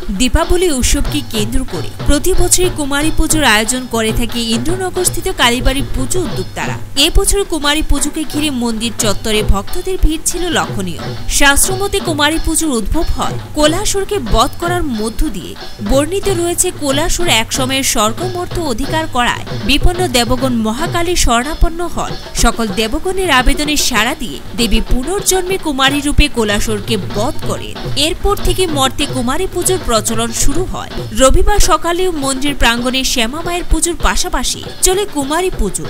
দীপাবলি উৎসবকে কেন্দ্র করে প্রতি বছরই কুমারী পুজোর আয়োজন করে থাকে ইন্দ্রনগরস্থিত কালীবাড়ি পুজো উদ্যোক্তারা। এবছর কুমারী পুজোকে ঘিরে মন্দির চত্বরে ভক্তদের ভিড় ছিল লক্ষণীয়। শাস্ত্রমতে কুমারী পুজোর উদ্ভব হয় কোলাসুরকে বধ করার মধ্য দিয়ে। বর্ণিত রয়েছে কোলাসুর একসময়ের স্বর্গমর্ত্য অধিকার করায় বিপন্ন দেবগণ মহাকালীর শরণাপন্ন হন। সকল দেবগণের আবেদনে সাড়া দিয়ে দেবী পুনর্জন্মে কুমারী রূপে কোলাসুরকে বধ করেন। এরপর থেকে মর্তে কুমারী পুজোর প্রচলন শুরু হয়। রবিবার সকালেও মন্দির প্রাঙ্গণে শ্যামা মায়ের পুজোর পাশাপাশি চলে কুমারী পুজো।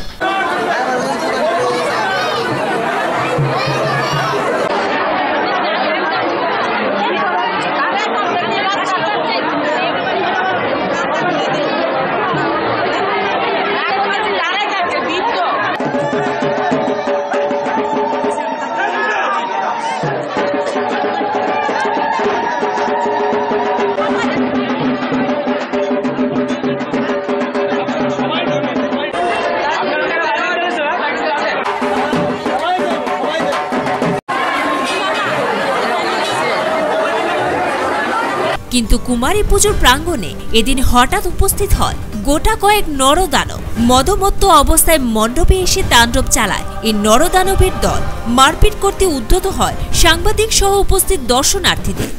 কিন্তু কুমারী পুজোর প্রাঙ্গণে এদিন হঠাৎ উপস্থিত হয় গোটা কয়েক নরদানব। মদমত্ত অবস্থায় মণ্ডপে এসে তাণ্ডব চালায় এই নরদানবের দল। মারপিট করতে উদ্যত হয় সাংবাদিক সহ উপস্থিত দর্শনার্থীদের।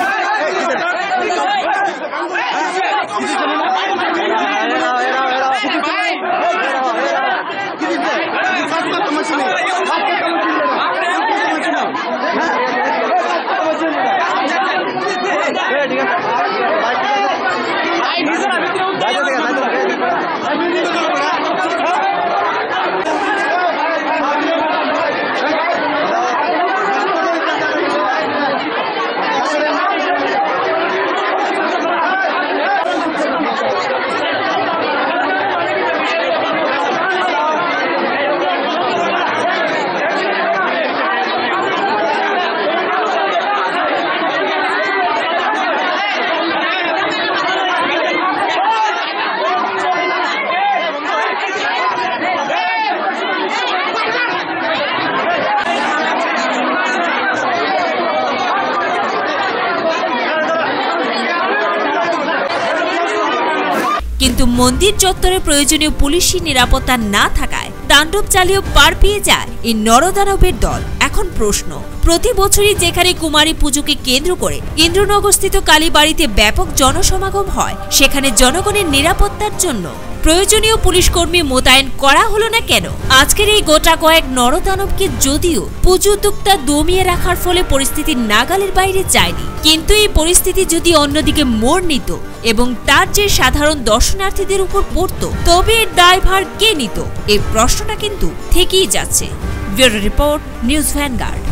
কিন্তু মন্দির চত্বরে প্রয়োজনীয় পুলিশি নিরাপত্তা না থাকায় তাণ্ডব চালিয়েও পার পেয়ে যায় এই নরদানবের দল। এখন প্রশ্ন, প্রতি বছরই যেখানে কুমারী পুজোকে কেন্দ্র করে ইন্দ্রনগরস্থিত কালীবাড়িতে ব্যাপক জনসমাগম হয়, সেখানে জনগণের নিরাপত্তার জন্য প্রয়োজনীয় পুলিশ কর্মী মোতায়েন করা হলো না কেন? আজকের এই গোটা কয়েক নরদানবকে যদিও পুজো উদ্যোক্তা দমিয়ে রাখার ফলে পরিস্থিতি নাগালের বাইরে যায়নি, কিন্তু এই পরিস্থিতি যদি অন্যদিকে মোড় নিত এবং তার যে সাধারণ দর্শনার্থীদের উপর পড়তো, তবে এর দায়ভার কে নিত? এই প্রশ্নটা কিন্তু থেকেই যাচ্ছে। Bureau report, news vanguard.